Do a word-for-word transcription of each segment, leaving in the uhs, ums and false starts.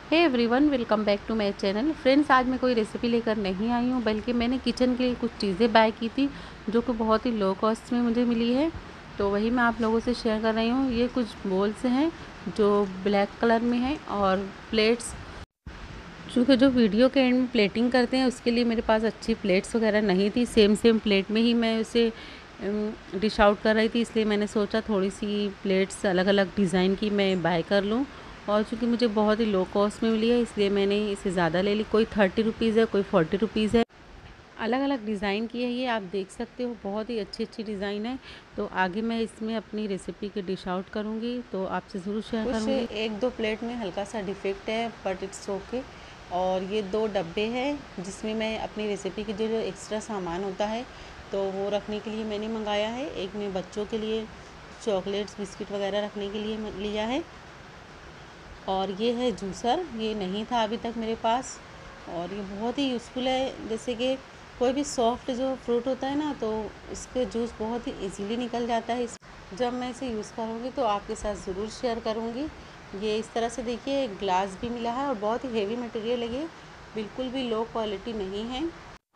Hey everyone, welcome back to my channel. Friends, आज मैं कोई रेसिपी लेकर नहीं आई हूँ, बल्कि मैंने किचन के लिए कुछ चीज़ें बाय की थी जो कि बहुत ही लो कॉस्ट में मुझे मिली है। तो वही मैं आप लोगों से शेयर कर रही हूँ। ये कुछ बोल्स हैं जो ब्लैक कलर में हैं, और प्लेट्स, चूँकि जो वीडियो के एंड में प्लेटिंग करते हैं उसके लिए मेरे पास अच्छी प्लेट्स वगैरह नहीं थी। सेम सेम प्लेट में ही मैं उसे डिश आउट कर रही थी, इसलिए मैंने सोचा थोड़ी सी प्लेट्स अलग अलग डिज़ाइन की मैं बाय कर लूँ। और चूँकि मुझे बहुत ही लो कॉस्ट में मिली है, इसलिए मैंने इसे ज़्यादा ले ली। कोई थर्टी रुपीज़ है, कोई फोर्टी रुपीज़ है। अलग अलग डिज़ाइन की है ये, आप देख सकते हो। बहुत ही अच्छी अच्छी डिज़ाइन है। तो आगे मैं इसमें अपनी रेसिपी की डिश आउट करूँगी, तो आपसे ज़रूर शेयर करूँगी। एक दो प्लेट में हल्का सा डिफेक्ट है, बट इट्स ओके। और ये दो डब्बे हैं जिसमें मैं अपनी रेसिपी की जो जो एक्स्ट्रा सामान होता है तो वो रखने के लिए मैंने मंगाया है। एक में बच्चों के लिए चॉकलेट्स बिस्किट वगैरह रखने के लिए लिया है। और ये है जूसर, ये नहीं था अभी तक मेरे पास, और ये बहुत ही यूज़फुल है। जैसे कि कोई भी सॉफ्ट जो फ्रूट होता है ना, तो इसके जूस बहुत ही इजीली निकल जाता है। इस जब मैं इसे यूज़ करूँगी तो आपके साथ ज़रूर शेयर करूँगी। ये इस तरह से देखिए, एक ग्लास भी मिला है और बहुत ही हेवी मटेरियल है, ये बिल्कुल भी लो क्वालिटी नहीं है।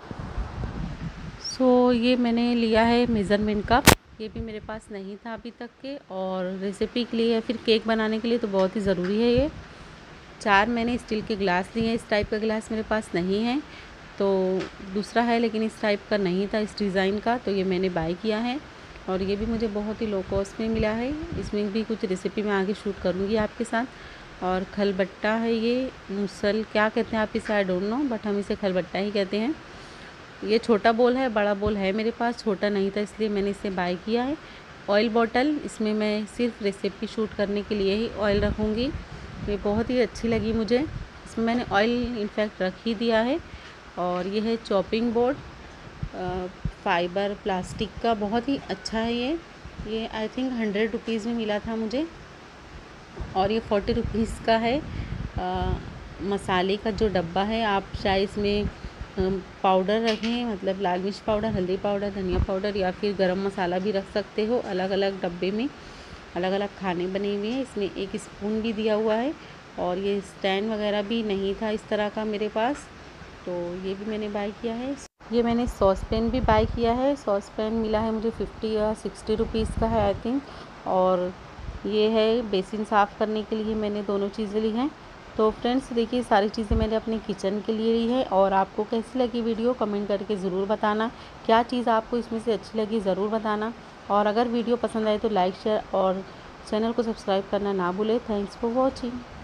सो so, ये मैंने लिया है मेज़रमेंट कप, ये भी मेरे पास नहीं था अभी तक के। और रेसिपी के लिए या फिर केक बनाने के लिए तो बहुत ही ज़रूरी है ये। चार मैंने स्टील के ग्लास लिए हैं। इस टाइप का ग्लास मेरे पास नहीं है, तो दूसरा है लेकिन इस टाइप का नहीं था, इस डिज़ाइन का, तो ये मैंने बाय किया है। और ये भी मुझे बहुत ही लो कॉस्ट में मिला है। इसमें भी कुछ रेसिपी मैं आगे शूट करूँगी आपके साथ। और खलबट्टा है ये, मूसल क्या कहते हैं आप इसे, आई डोंट नो, बट हम इसे खलबट्टा ही कहते हैं। ये छोटा बोल है, बड़ा बोल है मेरे पास, छोटा नहीं था इसलिए मैंने इसे बाय किया है। ऑयल बॉटल, इसमें मैं सिर्फ रेसिपी शूट करने के लिए ही ऑयल रखूँगी। ये बहुत ही अच्छी लगी मुझे, इसमें मैंने ऑयल इनफैक्ट रख ही दिया है। और ये है चॉपिंग बोर्ड, फाइबर प्लास्टिक का, बहुत ही अच्छा है ये। ये आई थिंक हंड्रेड रुपीज़ में मिला था मुझे, और ये फोर्टी रुपीज़ का है। आ, मसाले का जो डब्बा है, आप चाहे इसमें पाउडर रखें, मतलब लाल मिर्च पाउडर, हल्दी पाउडर, धनिया पाउडर या फिर गरम मसाला भी रख सकते हो। अलग अलग डब्बे में अलग अलग खाने बने हुए हैं। इसमें एक स्पून भी दिया हुआ है, और ये स्टैंड वगैरह भी नहीं था इस तरह का मेरे पास, तो ये भी मैंने बाय किया है। ये मैंने सॉस पैन भी बाय किया है। सॉस पैन मिला है मुझे फिफ्टी या सिक्सटी रुपीज़ का है आई थिंक। और ये है बेसिन साफ़ करने के लिए, मैंने दोनों चीज़ें ली हैं। तो फ्रेंड्स देखिए, सारी चीज़ें मैंने अपने किचन के लिए ली है। और आपको कैसी लगी वीडियो कमेंट करके ज़रूर बताना। क्या चीज़ आपको इसमें से अच्छी लगी ज़रूर बताना। और अगर वीडियो पसंद आए तो लाइक शेयर और चैनल को सब्सक्राइब करना ना भूलें। Thanks for watching.